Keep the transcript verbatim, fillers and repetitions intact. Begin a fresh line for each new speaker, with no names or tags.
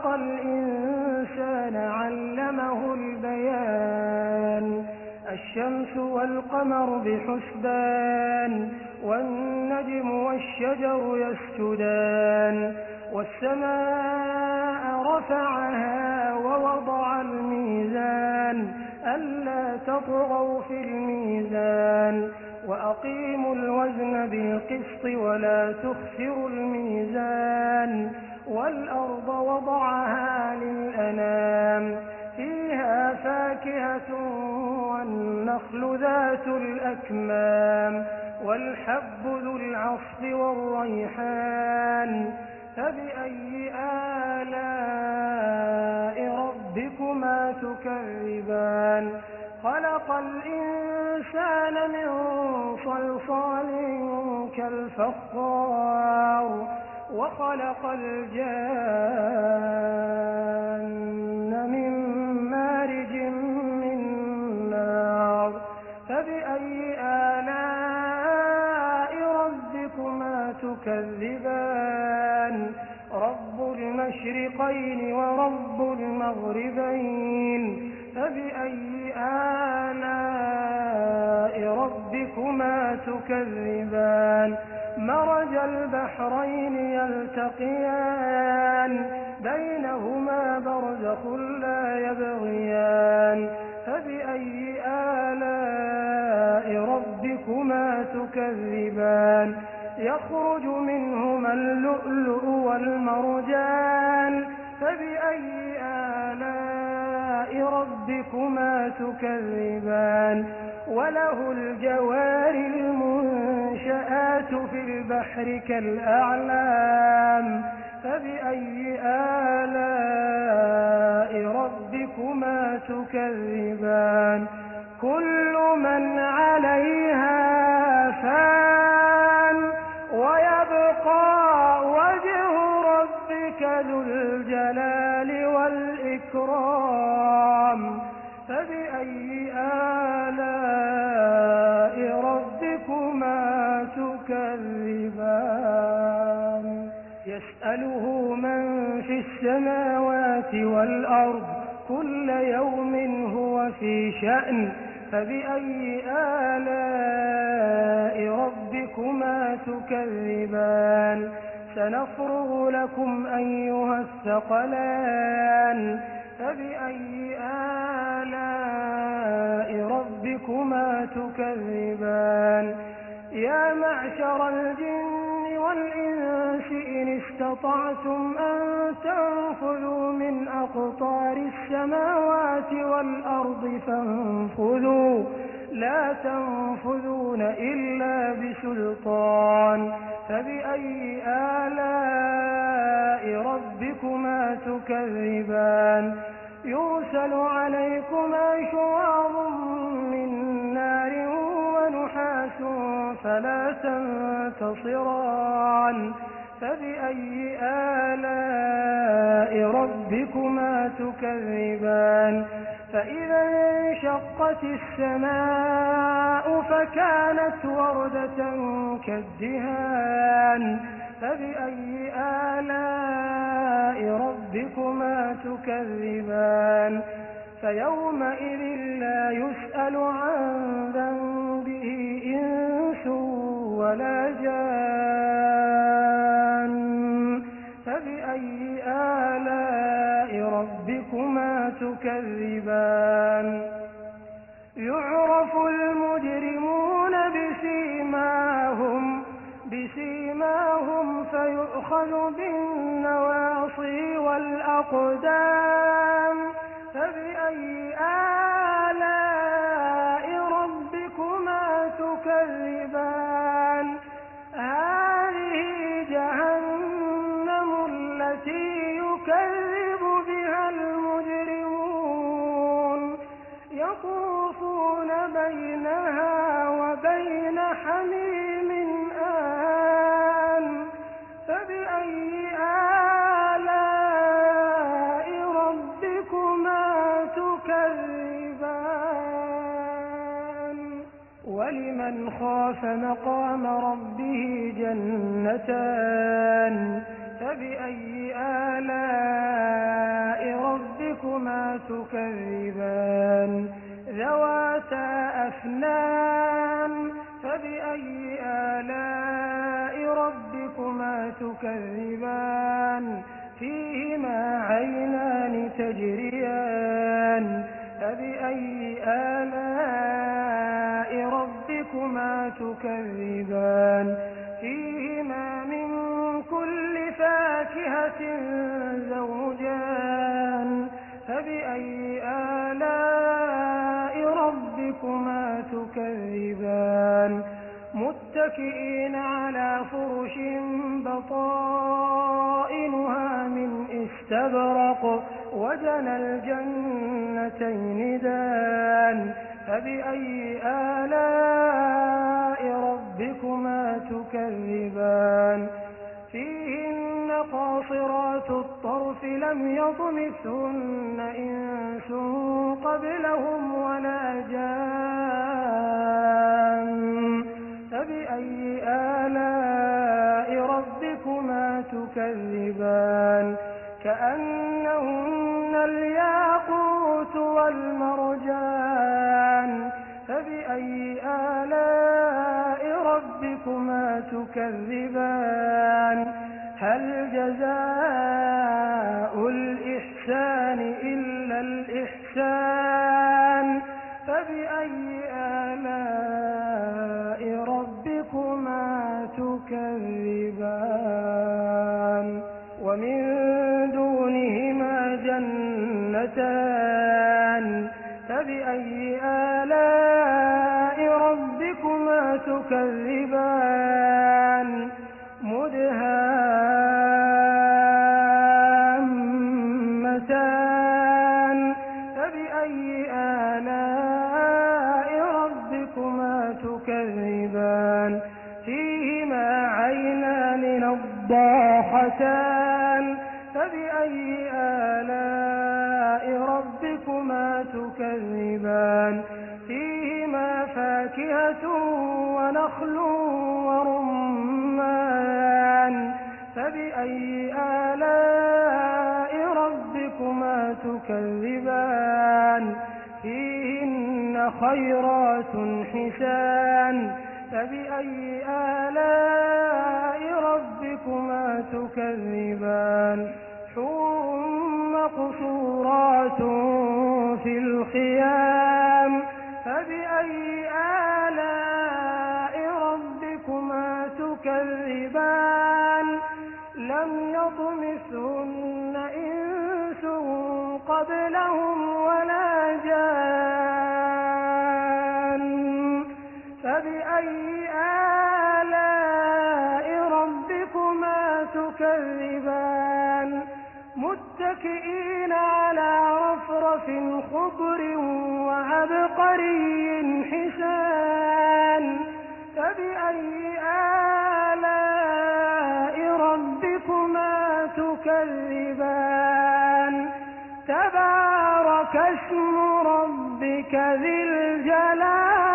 الإنسان علمه البيان الشمس والقمر بحسبان والنجم والشجر يسجدان والسماء رفعها ووضع الميزان ألا تطغوا في الميزان وأقيموا الوزن بالقسط ولا تخسروا الميزان والأرض وضعها للأنام فيها فاكهة والنخل ذات الأكمام والحب ذو العصف والريحان فبأي آلاء ربكما تكذبان خلق الإنسان من صلصال كالفخار وخلق الجان من مارج من نار فبأي آلاء ربكما تكذبان رب المشرقين ورب المغربين فبأي آلاء ربكما تكذبان مرج البحرين يلتقيان بينهما برزخ لا يبغيان فبأي آلاء ربكما تكذبان يخرج منهما اللؤلؤ والمرجان فبأي آلاء ربكما تكذبان وله الجوار المنشآت في البحر كالأعلام فبأي آلاء ربكما تكذبان كل من عليها فان ويبقى وجه ربك ذو الجلال والإكرام فبأي آلاء ربكما تكذبان يسأله من في السماوات والأرض كل يوم هو في شأن فبأي آلاء ربكما تكذبان سنفرغ لكم أيها الثقلان فبأي آلاء ربكما تكذبان يا معشر الجن والإنس إن استطعتم أن تنفذوا من أقطار السماوات والأرض فانفذوا لا تنفذون إلا بسلطان فبأي آلاء ربكما تكذبان يرسل عليكما شواظ من نار ونحاس فلا تنتصران فبأي آلاء ربكما تكذبان فإذا انشقت السماء فكانت وردة كالدهان فبأي آلاء ربكما تكذبان فيومئذ لا يسأل عن ذنبه إنس ولا جان فبأي آلاء ربكما تكذبان يعرف المجرمون بسيماهم بسيماهم فيؤخذ بالنواصي والأقدام فبأي آلاء ربكما تكذبان هذه جهنم التي يكذب بها المجرمون يطوفون بينها وبين حميم آن فبأي آلاء ربكما تكذبان ولمن خاف مقام ربه جنتان فبأي آلاء ربكما تكذبان ذواتا أفنان فبأي آلاء ربكما تكذبان فيهما عينان تجريان فبأي آلاء ربكما تكذبان فيهما من كل فاكهة زوجان فبأي آلاء ربكما تكذبان متكئين على فرش بطائنها من استبرق وجنى الجنتين دان فبأي آلاء ربكما تكذبان فيهن قاصرات الطرف لم يطمثهن إنس قبلهم ولا جان فبأي آلاء ربكما تكذبان كأنهن الياقوت والمرجان فبأي آلاء ربكما تكذبان هل جزاء الإحسان إلا الإحسان فبأي آلاء ربكما تكذبان ومن دونهما جنتان فبأي آلاء ربكما تكذبان مدهامتان فبأي آلاء ربكما تكذبان فيهما عينان نضاحتان فبأي آلاء ربكما تكذبان فيهما فاكهة ونخل ورمان فبأي آلاء ربكما تكذبان فيهن خيرات حسان فبأي آلاء ربكما تكذبان حور مقصورات في الخيام فبأي آلاء ربكما تكذبان لم يطمثهن إنس قبلهم ولا جان فبأي آلاء ربكما تكذبان متكئين على رفرف خضر وعبقري حسان فبأي آلاء ربكما تكذبان تبارك اسم ربك ذي الجلال